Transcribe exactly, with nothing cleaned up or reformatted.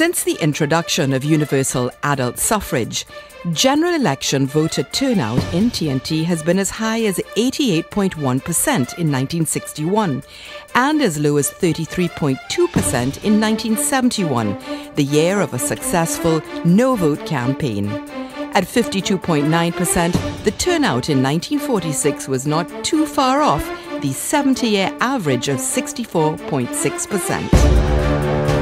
Since the introduction of universal adult suffrage, general election voter turnout in T N T has been as high as eighty-eight point one percent in nineteen sixty-one and as low as thirty-three point two percent in nineteen seventy-one, the year of a successful no-vote campaign. At fifty-two point nine percent, the turnout in nineteen forty-six was not too far off the seventy-year average of sixty-four point six percent.